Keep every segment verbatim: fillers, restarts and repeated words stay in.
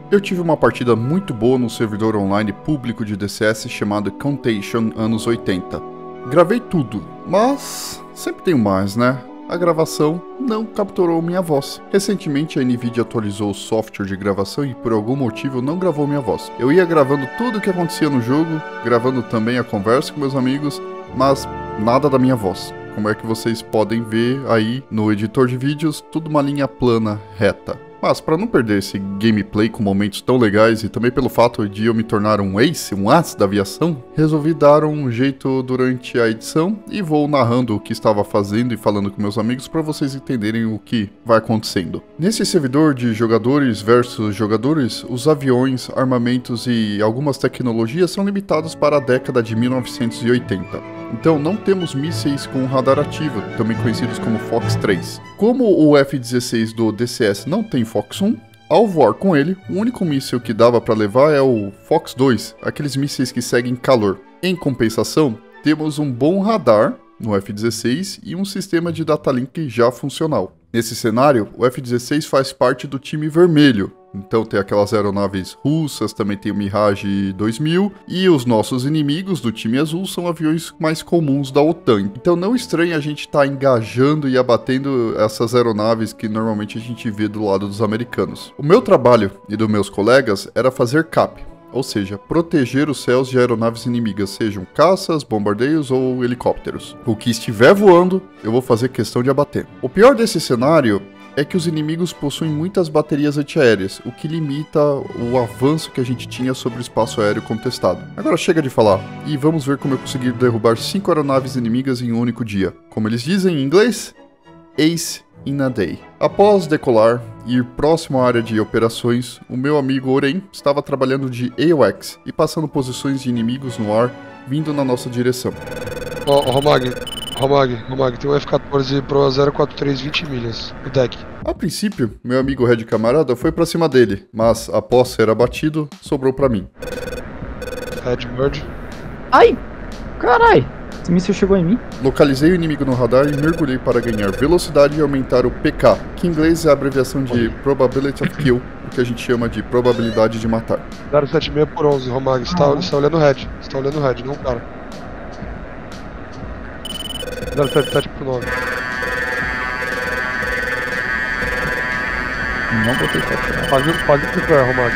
Eu tive uma partida muito boa no servidor online público de D C S chamado Contagion anos oitenta. Gravei tudo, mas sempre tem mais, né? A gravação não capturou minha voz. Recentemente a Nvidia atualizou o software de gravação e por algum motivo não gravou minminha voz. Eu ia gravando tudo o que acontecia no jogo, gravando também a conversa com meus amigos, mas nada da minha voz. Como é que vocês podem ver aí no editor de vídeos, tudo uma linha plana, reta. Mas para não perder esse gameplay com momentos tão legais e também pelo fato de eu me tornar um ace, um as da aviação, resolvi dar um jeito durante a edição e vou narrando o que estava fazendo e falando com meus amigos para vocês entenderem o que vai acontecendo. Nesse servidor de jogadores versus jogadores, os aviões, armamentos e algumas tecnologias são limitados para a década de mil novecentos e oitenta. Então não temos mísseis com radar ativo, também conhecidos como Fox três. Como o F dezesseis do D C S não tem Fox um, ao voar com ele, o único míssil que dava para levar é o Fox dois, aqueles mísseis que seguem calor. Em compensação, temos um bom radar no F dezesseis e um sistema de datalink já funcional. Nesse cenário, o F dezesseis faz parte do time vermelho. Então tem aquelas aeronaves russas, também tem o Mirage dois mil, e os nossos inimigos do time azul são aviões mais comuns da OTAN. Então não estranha a gente estar tá engajando e abatendo essas aeronaves que normalmente a gente vê do lado dos americanos. O meu trabalho e dos meus colegas era fazer cap, ou seja, proteger os céus de aeronaves inimigas, sejam caças, bombardeios ou helicópteros. O que estiver voando, eu vou fazer questão de abater. O pior desse cenário é que os inimigos possuem muitas baterias antiaéreas, o que limita o avanço que a gente tinha sobre o espaço aéreo contestado. Agora chega de falar, e vamos ver como eu consegui derrubar cinco aeronaves inimigas em um único dia. Como eles dizem em inglês, Ace in a Day. Após decolar e ir próximo à área de operações, o meu amigo Oren estava trabalhando de A W A C S e passando posições de inimigos no ar, vindo na nossa direção. Ó, oh, oh, Romag, Romag, Romag, tem um F quatorze Pro zero quatro três vinte milhas, o deck. A princípio, meu amigo Red Camarada foi pra cima dele, mas após ser abatido, sobrou pra mim. Red Bird. Ai, carai, esse míssil chegou em mim. Localizei o inimigo no radar e mergulhei para ganhar velocidade e aumentar o P K, que em inglês é a abreviação de Probability of Kill, o que a gente chama de probabilidade de matar. zero sete seis por onze, Romag, você tá, você tá olhando o Red, você tá olhando o Red, não o cara. zero sete sete por nove. Não botei foto. Pode, pode ir pro Romag.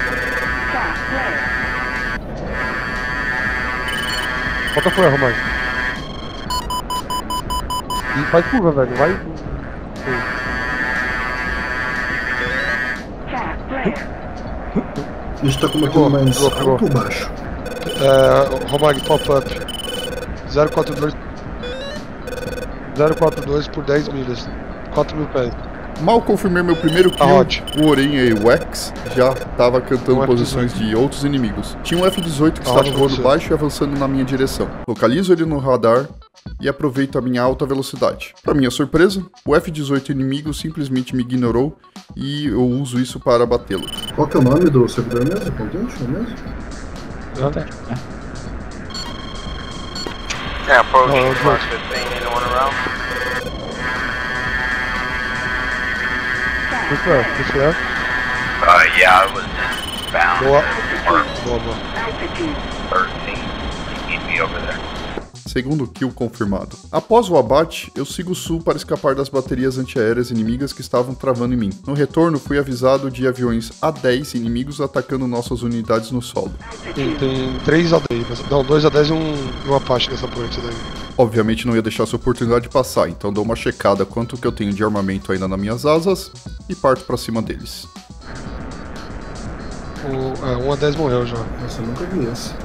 Bota pro Romag. E faz curva, velho, vai. A gente tá com uma coisa mais alto ou baixo? É, Romag, pop-up. zero quatro dois. zero quatro dois por dez milhas. quatro mil pés. Mal confirmei meu primeiro kill, ah, o Oren A W A C S já estava cantando um posições de outros inimigos. Tinha um F dezoito que ah, estava voando baixo e avançando na minha direção. Localizo ele no radar e aproveito a minha alta velocidade. Para minha surpresa, o F dezoito inimigo simplesmente me ignorou e eu uso isso para batê-lo. Qual que é o nome do servidor mesmo? Contention mesmo? É. Yeah, approaching Fox fifteen, anyone around? Push left, push left. Uh, yeah, I was bound. Boa. Or Boa, boa. thirteen. You need me over there. Segundo kill confirmado. Após o abate, eu sigo sul para escapar das baterias antiaéreas inimigas que estavam travando em mim. No retorno, fui avisado de aviões A dez inimigos atacando nossas unidades no solo. Tem, tem três A dez, não, dois A dez e um, um Apache nessa ponte daí. Obviamente não ia deixar essa oportunidade de passar, então dou uma checada quanto que eu tenho de armamento ainda nas minhas asas e parto pra cima deles. O, é, um A dez morreu já. Nossa, eu nunca vi esse.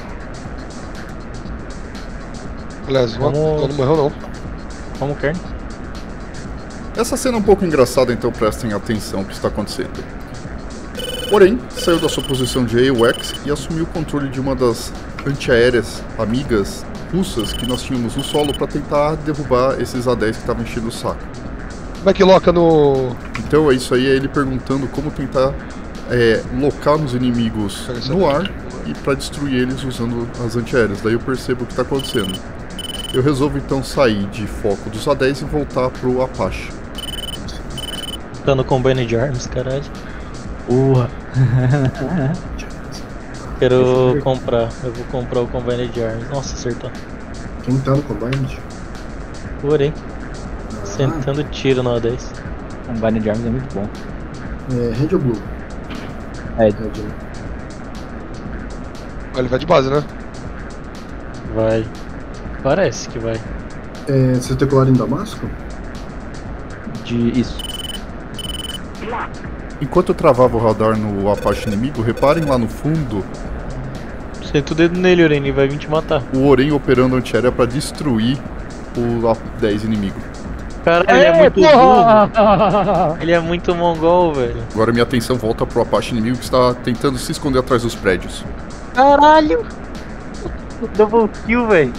Aliás, Vamos... não, não morreu não. Como quer? Essa cena é um pouco engraçada, então prestem atenção no que está acontecendo. Porém, saiu da sua posição de A W A C S e assumiu o controle de uma das antiaéreas amigas russas que nós tínhamos no solo para tentar derrubar esses A dez que estavam enchendo o saco. Como é que loca no... Então é isso aí, é ele perguntando como tentar é, locar nos inimigos no ar e para destruir eles usando as antiaéreas. Daí eu percebo o que está acontecendo. Eu resolvo então sair de foco dos A dez e voltar pro Apache. Dando combine de armas, caralho. Porra. Quero comprar, eu vou comprar o Combined Arms. Nossa, acertou. Quem tá no Combined? Porém, sentando tiro no A dez. Combined Arms é muito bom. É, Red ou Blue? É, Red, né? Ele vai de base, né? Vai. Parece que vai. É, você tem colar em Damasco? de isso. Enquanto eu travava o radar no Apache inimigo, reparem lá no fundo Senta o dedo nele, Oren, ele vai vir te matar. o Oren operando antiaérea pra destruir o A dez inimigo. Caralho, ele é muito burro. Ele é muito mongol, velho. Agora minha atenção volta pro Apache inimigo que está tentando se esconder atrás dos prédios. Caralho! Double kill, velho.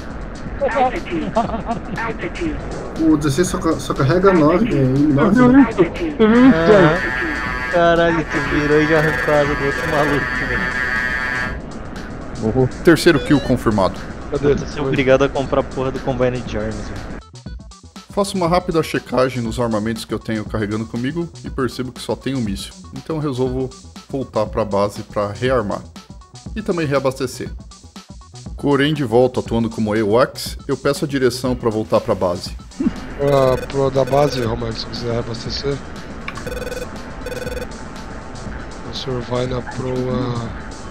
O dezesseis só, ca- só carrega nove, é, M nove, né? Ah, caralho, tu virou e já arrancou a asa do outro maluco, velho. Morro. Terceiro kill confirmado. Cadê? Eu tô sendo obrigado a comprar a porra do Combined Arms, velho. Faço uma rápida checagem nos armamentos que eu tenho carregando comigo e percebo que só tem um míssil. Então resolvo voltar para a base para rearmar e também reabastecer. Com o Oren de volta atuando como AWACS, eu peço a direção para voltar para a base. Pra, pro da base, Romário, se quiser abastecer. O senhor vai na proa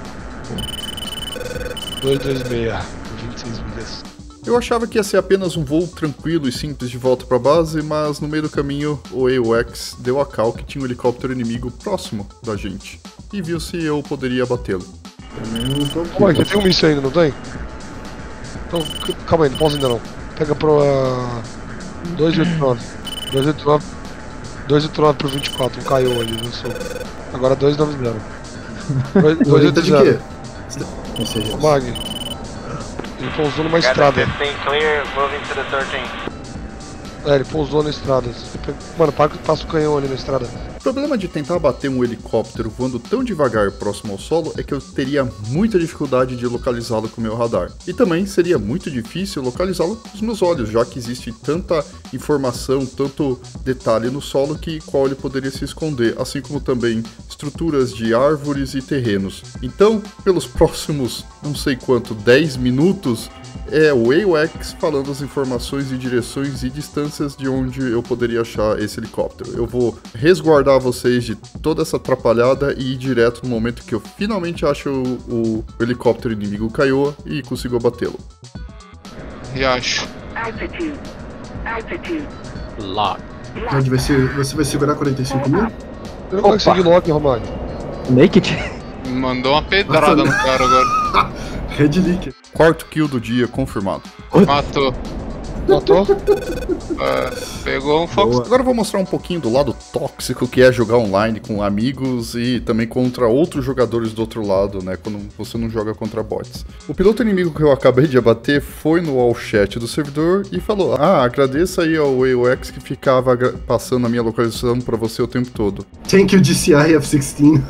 duzentos e vinte e seis, vinte e seis milhas. Eu achava que ia ser apenas um voo tranquilo e simples de volta para a base, mas no meio do caminho o AWACS deu a cal que tinha um helicóptero inimigo próximo da gente e viu se eu poderia abatê-lo. Também não tô aqui. Romário, já tem um míssil ainda, não tem? Então, c- calma aí, não pausa ainda não. Pega proa duzentos e oitenta e nove. duzentos e oitenta e nove. duzentos e oitenta e nove pro vinte e quatro, um caiu ali no sul. Agora duzentos e noventa. O Oren tá de quê? duzentos e oitenta. Ou seja, Mag. Ele pousou numa estrada. fifteen clear, moving to the thirteen. É, ele pousou na estrada. Mano, para que passa o canhão ali na estrada. O problema de tentar abater um helicóptero voando tão devagar próximo ao solo é que eu teria muita dificuldade de localizá-lo com o meu radar. E também seria muito difícil localizá-lo com os meus olhos, já que existe tanta informação, tanto detalhe no solo que qual ele poderia se esconder, assim como também estruturas de árvores e terrenos. Então, pelos próximos, não sei quanto, dez minutos, é o AWACS falando as informações e direções e distâncias de onde eu poderia achar esse helicóptero. Eu vou resguardar vocês de toda essa atrapalhada e ir direto no momento que eu finalmente acho o, o helicóptero inimigo Kiowa e consigo abatê-lo. Riacho. Altitude. Altitude. Lá. Red, vai ser- você vai segurar quarenta e cinco mil? Eu não consegui lock, Romário. Naked? Mandou uma pedrada no cara agora. Red Leak. Quarto kill do dia confirmado. Matou. Matou? É, pegou um foco. Boa. Agora eu vou mostrar um pouquinho do lado tóxico que é jogar online com amigos e também contra outros jogadores do outro lado, né, quando você não joga contra bots. O piloto inimigo que eu acabei de abater foi no all chat do servidor e falou: ah, agradeça aí ao AWACS que ficava gra- passando a minha localização pra você o tempo todo. Thank you, D C I F dezesseis.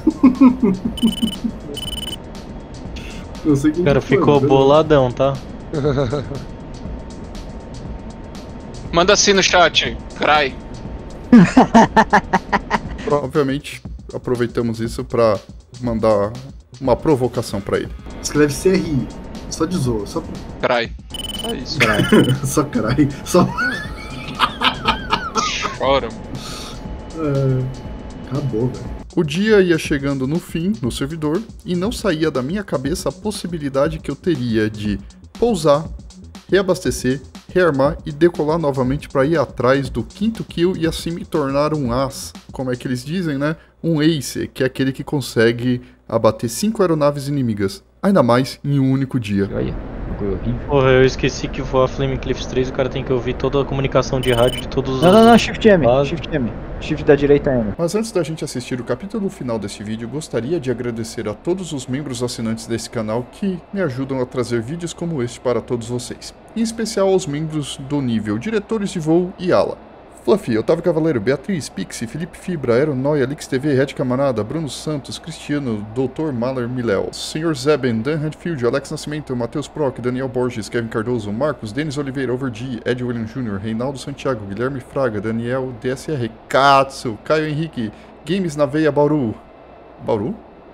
Não sei quem O cara que foi, ficou mas boladão, tá? Manda assim no chat. Cry. Obviamente, aproveitamos isso pra mandar uma provocação pra ele. Escreve C R I. Só de zoa. Só, Cry. É isso. só carai. Só. Chora. É, acabou, velho. O dia ia chegando no fim, no servidor, e não saía da minha cabeça a possibilidade que eu teria de pousar, reabastecer, rearmar e decolar novamente para ir atrás do quinto kill e assim me tornar um as, como é que eles dizem, né? Um ace, que é aquele que consegue abater cinco aeronaves inimigas, ainda mais em um único dia. Olha, bagulho horrível. Porra, eu esqueci que voar Flame Cliffs três o cara tem que ouvir toda a comunicação de rádio de todos os... Não, não, não, Shift M. Base. Shift M. Shift da direita M. Mas antes da gente assistir o capítulo final deste vídeo, gostaria de agradecer a todos os membros assinantes desse canal que me ajudam a trazer vídeos como este para todos vocês. Em especial aos membros do nível Diretores de Voo e Ala. Fluffy, Otávio Cavaleiro, Beatriz, Pixie, Felipe Fibra, Aeronoia, Lix T V, Red Camarada, Bruno Santos, Cristiano, doutor Mahler Miléo, senhor Zeben, Dan Redfield, Alex Nascimento, Matheus Proc, Daniel Borges, Kevin Cardoso, Marcos, Denis Oliveira, Overg, Ed William Júnior, Reinaldo Santiago, Guilherme Fraga, Daniel D S R, Katsu, Caio Henrique, Games na Veia Bauru. Bauru?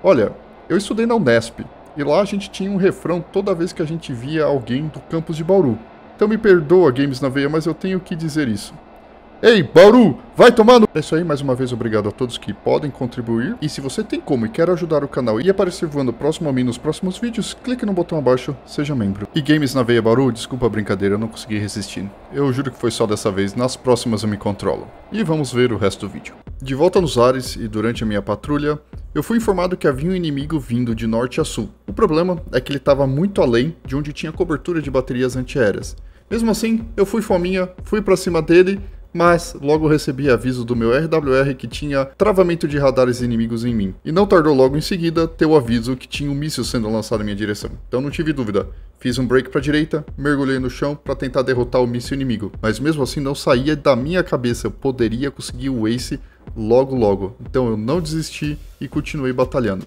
Olha, eu estudei na Unesp, e lá a gente tinha um refrão toda vez que a gente via alguém do campus de Bauru. Então me perdoa, Games na Veia, mas eu tenho que dizer isso. Ei, Bauru, vai tomar no... É isso aí, mais uma vez obrigado a todos que podem contribuir. E se você tem como e quer ajudar o canal e aparecer voando próximo a mim nos próximos vídeos, clique no botão abaixo, seja membro. E Games na Veia Bauru, desculpa a brincadeira, eu não consegui resistir. Eu juro que foi só dessa vez, nas próximas eu me controlo. E vamos ver o resto do vídeo. De volta nos ares e durante a minha patrulha, eu fui informado que havia um inimigo vindo de norte a sul. O problema é que ele estava muito além de onde tinha cobertura de baterias antiaéreas. Mesmo assim, eu fui fominha, fui pra cima dele, mas logo recebi aviso do meu R W R que tinha travamento de radares inimigos em mim. E não tardou logo em seguida ter o aviso que tinha um míssil sendo lançado em minha direção. Então não tive dúvida. Fiz um break para a direita, mergulhei no chão para tentar derrotar o míssil inimigo. Mas mesmo assim não saía da minha cabeça. Eu poderia conseguir o ace logo logo. Então eu não desisti e continuei batalhando.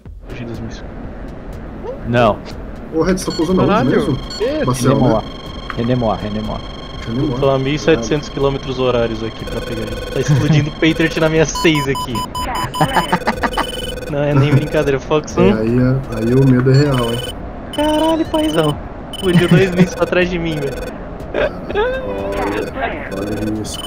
Não. Ô, Red, você tá pousando aonde mesmo? Marcelo, Renemoa. né? Renemoa, Renemoa. Renemoa. Tô a mil e setecentos quilômetros horários aqui pra pegar ele. Tá explodindo Patriot na minha seis aqui. Não é nem brincadeira, Fox É, um. aí, é- aí o medo é real, hein? Caralho, paizão. Explodiu dois mísseis atrás de mim, velho. Olha, olha isso.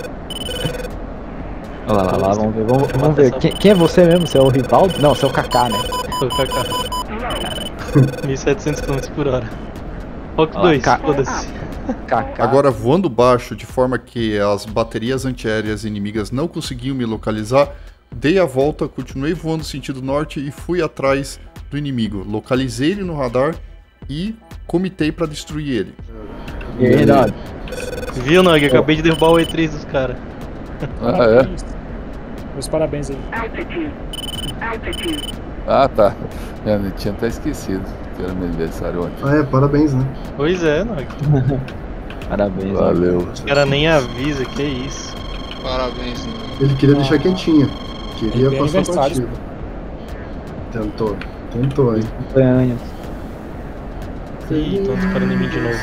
Olha lá, lá, lá, vamos ver. Vamos, vamos ver. Quem, quem é você mesmo? Você é o Rivaldo? Não, você é o Kaká, né? Foi pra cá. mil e setecentos quilômetros por hora. Fox Olha lá, dois, ca- foda-se. Kaká. Agora voando baixo de forma que as baterias antiaéreas inimigas não conseguiam me localizar, dei a volta, continuei voando sentido norte e fui atrás do inimigo. Localizei ele no radar e comitei para destruir ele. E aí, Renato? Viu, Nog? Acabei de derrubar o E três dos caras. Ah, é? Meus parabéns aí. Altitude. Altitude. Ah, tá. Eu tinha até esquecido que era meu aniversário ontem. Ah, é, parabéns, né? Pois é, Nog. Parabéns. Valeu. O cara nem avisa, que isso. Parabéns, né? Ele queria deixar quietinho. Queria Ele é passar a aniversário. partida. Tentou. Tentou, hein? Ganha. Ih, estão disparando em mim de novo.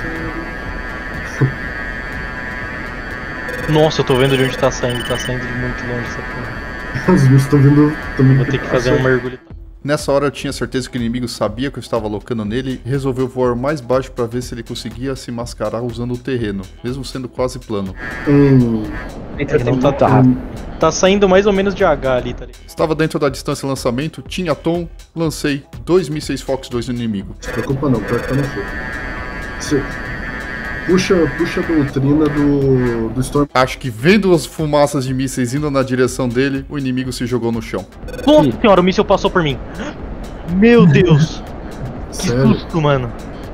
Nossa, eu tô vendo de onde tá saindo. Tá saindo de muito longe essa porra. Os bichos estão vindo. Tão vindo Vou ter que fazer um mergulho. Nessa hora eu tinha certeza que o inimigo sabia que eu estava alocando nele e resolveu voar mais baixo para ver se ele conseguia se mascarar usando o terreno, mesmo sendo quase plano. Hum, Entra Não muito tá- rápido. Tá saindo mais ou menos de H ali, tá ligado? Estava dentro da distância de lançamento, tinha tom, lancei dois mísseis Fox dois no inimigo. não se preocupa não, pior que tá no fogo. Você puxa, puxa a doutrina do, do Storm. Acho que vendo as fumaças de mísseis indo na direção dele, o inimigo se jogou no chão. Nossa senhora, o míssil passou por mim. Meu Deus. Que Sério? susto, mano.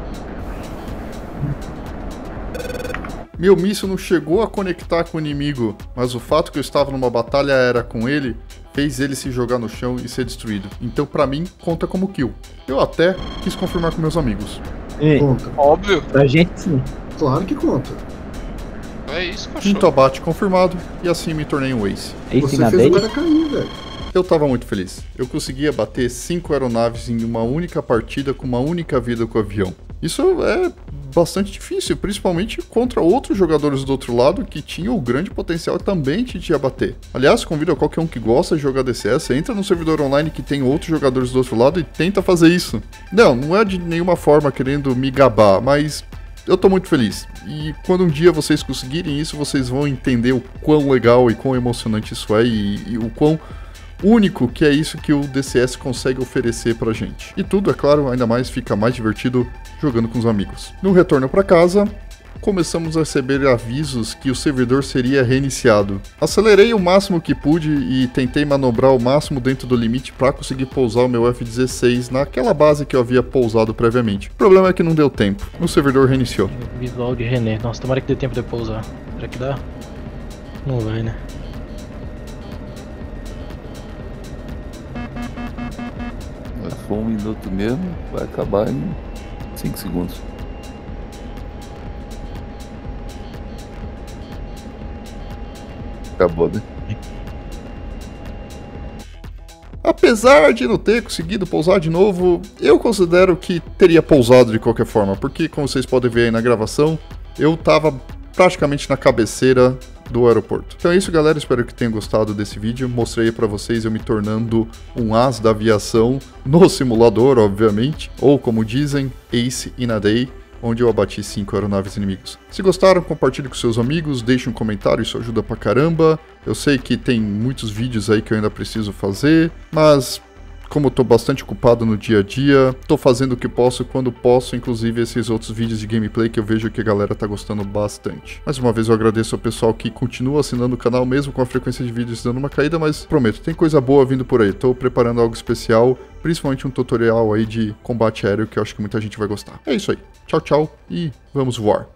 Meu míssil não chegou a conectar com o inimigo, mas o fato que eu estava numa batalha aérea com ele fez ele se jogar no chão e ser destruído. Então pra mim, conta como kill. Eu até quis confirmar com meus amigos. E, Conta. Óbvio. pra gente sim. Claro que conta. É isso, Quinto cachorro. abate confirmado e assim me tornei um ace. Ace Você na fez o day. cara cair, velho. Eu tava muito feliz. Eu conseguia bater cinco aeronaves em uma única partida com uma única vida com o avião. Isso é bastante difícil, principalmente contra outros jogadores do outro lado que tinham o grande potencial também de abater. Aliás, convido a qualquer um que gosta de jogar D C S, entra no servidor online que tem outros jogadores do outro lado e tenta fazer isso. Não, não é de nenhuma forma querendo me gabar, mas eu tô muito feliz. E quando um dia vocês conseguirem isso, vocês vão entender o quão legal e quão emocionante isso é e, e o quão único que é isso que o D C S consegue oferecer pra gente. E tudo, é claro, ainda mais fica mais divertido jogando com os amigos. No retorno pra casa, começamos a receber avisos que o servidor seria reiniciado. Acelerei o máximo que pude e tentei manobrar o máximo dentro do limite para conseguir pousar o meu F dezesseis naquela base que eu havia pousado previamente. O problema é que não deu tempo. O servidor reiniciou. Visual de René. Nossa, tomara que dê tempo de eu pousar. Será que dá? Não vai, né? Se for um minuto mesmo, vai acabar em cinco segundos. Acabou, né? Apesar de não ter conseguido pousar de novo, eu considero que teria pousado de qualquer forma, porque como vocês podem ver aí na gravação, eu tava praticamente na cabeceira do aeroporto. Então é isso, galera, espero que tenham gostado desse vídeo. Mostrei pra vocês eu me tornando um as da aviação no simulador, obviamente, ou como dizem, Ace in a Day, onde eu abati cinco aeronaves inimigos. Se gostaram, compartilhe com seus amigos, deixe um comentário, isso ajuda pra caramba. Eu sei que tem muitos vídeos aí que eu ainda preciso fazer, mas como eu tô bastante ocupado no dia a dia, tô fazendo o que posso quando posso, inclusive esses outros vídeos de gameplay que eu vejo que a galera tá gostando bastante. Mais uma vez eu agradeço ao pessoal que continua assinando o canal, mesmo com a frequência de vídeos dando uma caída, mas prometo, tem coisa boa vindo por aí. Tô preparando algo especial, principalmente um tutorial aí de combate aéreo que eu acho que muita gente vai gostar. É isso aí. Tchau, tchau e vamos voar.